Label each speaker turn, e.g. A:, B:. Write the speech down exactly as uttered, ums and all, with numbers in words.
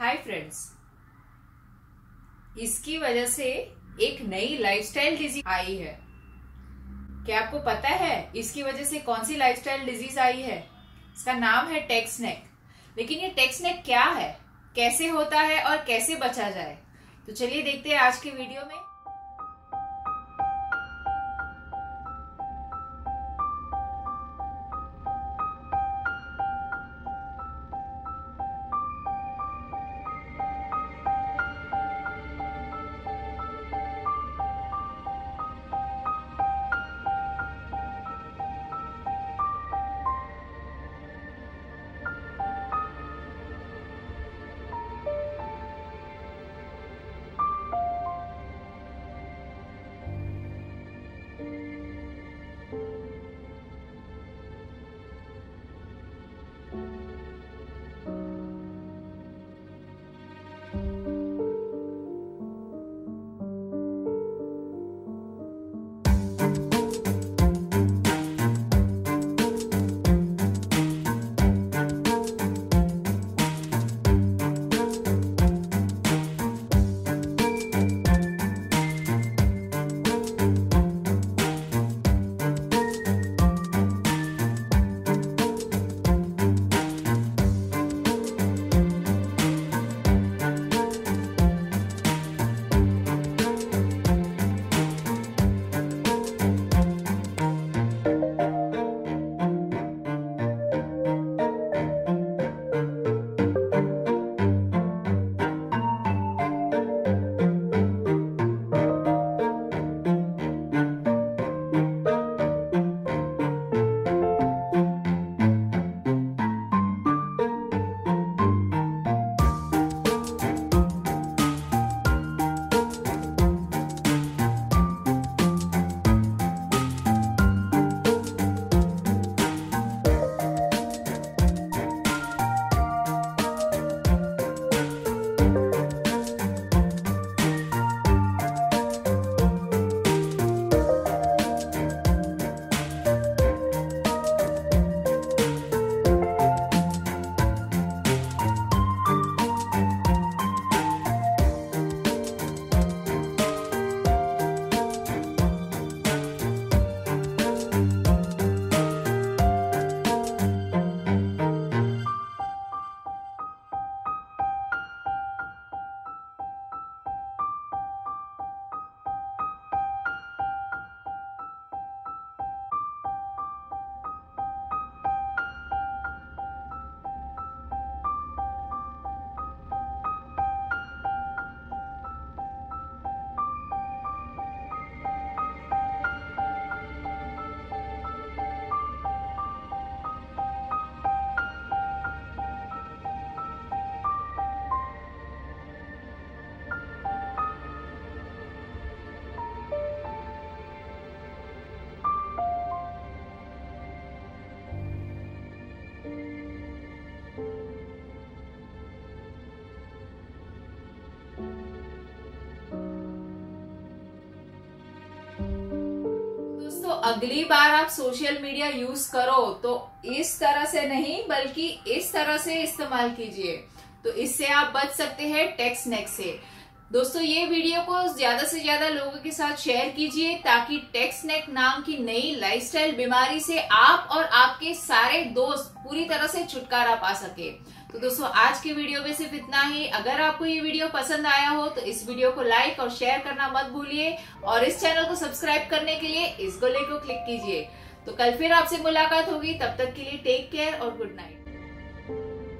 A: Hi friends, इसकी वजह से एक नई लाइफस्टाइल डिजीज आई है। क्या आपको पता है इसकी वजह से कौन सी लाइफस्टाइल डिजीज आई है? इसका नाम है टेक्स नेक। लेकिन ये टेक्स नेक क्या है, कैसे होता है और कैसे बचा जाए, तो चलिए देखते हैं आज के वीडियो में। अगली बार आप सोशल मीडिया यूज करो तो इस तरह से नहीं बल्कि इस तरह से इस्तेमाल कीजिए, तो इससे आप बच सकते हैं टेक्स नेक से। दोस्तों, ये वीडियो को ज्यादा से ज्यादा लोगों के साथ शेयर कीजिए ताकि टेक्स नेक नाम की नई लाइफस्टाइल बीमारी से आप और आपके सारे दोस्त पूरी तरह से छुटकारा पा सके। तो दोस्तों, आज के वीडियो में सिर्फ इतना ही। अगर आपको ये वीडियो पसंद आया हो तो इस वीडियो को लाइक और शेयर करना मत भूलिए और इस चैनल को सब्सक्राइब करने के लिए इस गोले को क्लिक कीजिए। तो कल फिर आपसे मुलाकात होगी, तब तक के लिए टेक केयर और गुड नाइट।